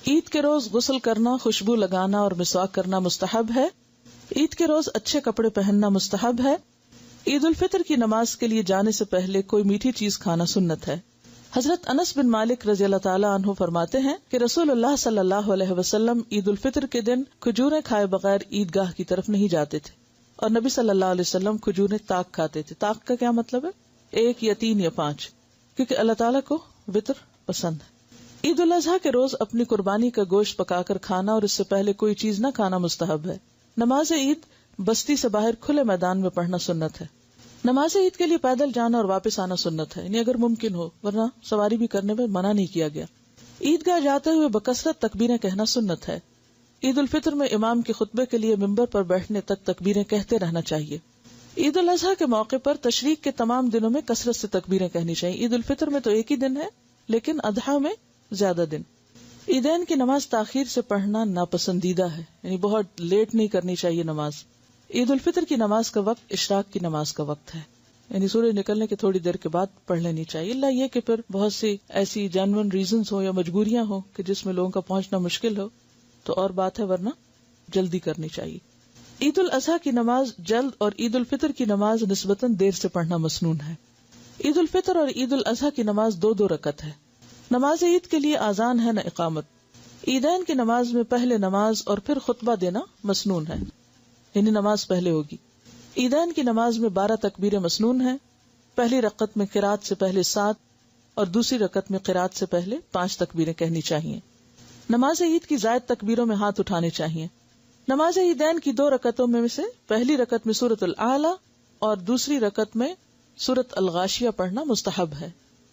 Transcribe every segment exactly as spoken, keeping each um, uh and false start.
عید کے روز غسل کرنا، خوشبو لگانا اور مسواک کرنا مستحب ہے. عید کے روز اچھے کپڑے پہننا مستحب ہے. عید الفطر کی نماز کے لیے جانے سے پہلے کوئی میٹھی چیز کھانا سنت ہے. حضرت انس بن مالک رضی اللہ تعالیٰ عنہ فرماتے ہیں کہ رسول اللہ صلی اللہ علیہ وسلم عید الفطر کے دن کھجوریں کھائے بغیر عیدگاہ کی طرف نہیں جاتے تھے، اور نبی صلی اللہ علیہ وسلم کھجوریں تاک کھاتے تھے. تاک کا کیا مطلب ہے؟ ایک یا تین یا پانچ، کیونکہ اللہ تعالیٰ کو وطر پسند ہے. عید الاضحیٰ کے روز اپنی قربانی کا گوشت پکا کر کھانا اور اس سے پہلے کوئی چیز نہ کھانا مستحب ہے. نماز عید بستی سے باہر کھلے میدان میں پڑھنا سنت ہے. نماز عید کے لیے پیدل جانا اور واپس آنا سنت ہے، یعنی اگر ممکن ہو، ورنہ سواری بھی کرنے میں منع نہیں کیا گیا. عیدگاہ جاتے ہوئے بکثرت تکبیریں کہنا سنت ہے. عید الفطر میں امام کے خطبے کے لیے ممبر پر بیٹھنے تک تکبیریں کہتے رہنا چاہیے. عید الاضحیٰ کے موقع پر تشریق کے تمام دنوں میں کثرت سے تکبیریں کہنی چاہیے. عید الفطر میں تو ایک ہی دن ہے، لیکن اضحیٰ میں زیادہ دن. عیدین کی نماز تاخیر سے پڑھنا ناپسندیدہ ہے، یعنی بہت لیٹ نہیں کرنی چاہیے نماز. عید الفطر کی نماز کا وقت اشراق کی نماز کا وقت ہے، یعنی سورج نکلنے کے تھوڑی دیر کے بعد پڑھ لینی چاہیے، اللہ یہ کہ پھر بہت سی ایسی جینون ریزنز ہو یا مجبوریاں ہو کہ جس میں لوگوں کا پہنچنا مشکل ہو تو اور بات ہے، ورنہ جلدی کرنی چاہیے. عید الاضحیٰ کی نماز جلد اور عید الفطر کی نماز نسبتاً دیر سے پڑھنا مسنون ہے. عید الفطر اور عید الاضحیٰ کی نماز دو دو رکعت ہے. نماز عید کے لیے آذان ہے نہ اقامت. عیدین کی نماز میں پہلے نماز اور پھر خطبہ دینا مسنون ہے، یعنی نماز پہلے ہوگی. عیدین کی نماز میں بارہ تکبیریں مسنون ہیں. پہلی رکعت میں قرات سے پہلے سات اور دوسری رکعت میں قرات سے پہلے پانچ تکبیریں کہنی چاہیے. نماز عید کی زائد تکبیروں میں ہاتھ اٹھانے چاہیے. نماز عیدین کی دو رکعتوں میں سے پہلی رکعت میں سورۃ الاعلی اور دوسری رکعت میں سورۃ الغاشیہ پڑھنا مستحب ہے.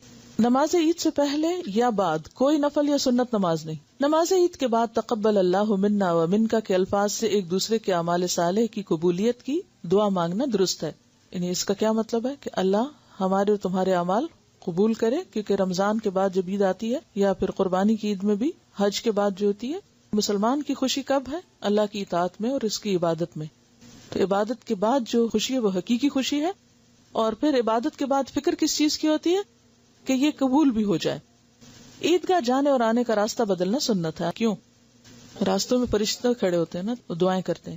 نماز عید سے پہلے یا بعد کوئی نفل یا سنت نماز نہیں. نماز عید کے بعد تقبل اللہ منا و منکا کے الفاظ سے ایک دوسرے کے اعمال صالح کی قبولیت کی دعا مانگنا درست ہے. یعنی اس کا کیا مطلب ہے کہ اللہ ہمارے اور تمہارے اعمال قبول کرے، کیونکہ رمضان کے بعد جب عید آتی ہے یا پھر قربانی کی عید میں بھی، حج کے بعد جو ہوتی ہے، مسلمان کی خوشی کب ہے؟ اللہ کی اطاعت میں اور اس کی عبادت میں. تو عبادت کے بعد جو خوشی ہے وہ حقیقی خوشی ہے، اور پھر عبادت کے بعد فکر کس چیز کی ہوتی ہے؟ کہ یہ قبول بھی ہو جائے. عیدگاہ جانے اور آنے کا راستہ بدلنا سنت ہے. کیوں؟ راستوں میں فرشتے کھڑے ہوتے ہیں نا، وہ دعائیں کرتے ہیں.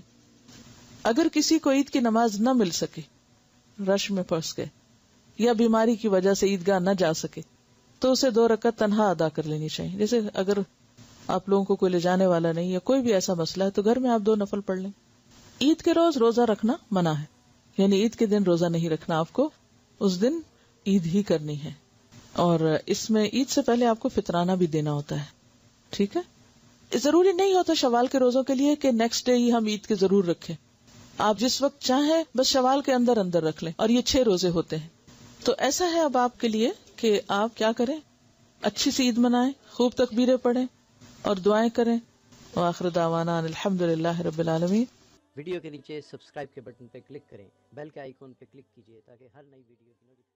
اگر کسی کو عید کی نماز نہ مل سکے، رش میں پھنس گئے یا بیماری کی وجہ سے عیدگاہ نہ جا سکے، تو اسے دو رکعت تنہا ادا کر لینی چاہیے. جیسے اگر آپ لوگوں کو کوئی لے جانے والا نہیں یا کوئی بھی ایسا مسئلہ ہے تو گھر میں آپ دو نفل پڑھ لیں. عید کے روز روزہ رکھنا منع ہے، یعنی عید کے دن روزہ نہیں رکھنا آپ کو، اس دن عید ہی کرنی ہے. اور اس میں عید سے پہلے آپ کو فطرانہ بھی دینا ہوتا ہے. ٹھیک ہے، ضروری نہیں ہوتا شوال کے روزوں کے لیے کہ نیکسٹ ڈے ہی ہم عید کے ضرور رکھیں. آپ جس وقت چاہیں بس شوال کے اندر اندر رکھ لیں، اور یہ چھ روزے ہوتے ہیں. تو ایسا ہے اب آپ کے لیے کہ آپ کیا کریں، اچھی سی عید منائیں، خوب تکبیریں پڑھیں اور دعائیں کریں. وآخر دعوانا الحمدللہ رب العالمین. ویڈیو کے نیچے سبسکرائب کے بٹن پہ کلک کریں، بیل کے آئیکن پہ کلک کیجیے تاکہ ہر نئی ویڈیو کی نوٹیفیکیشن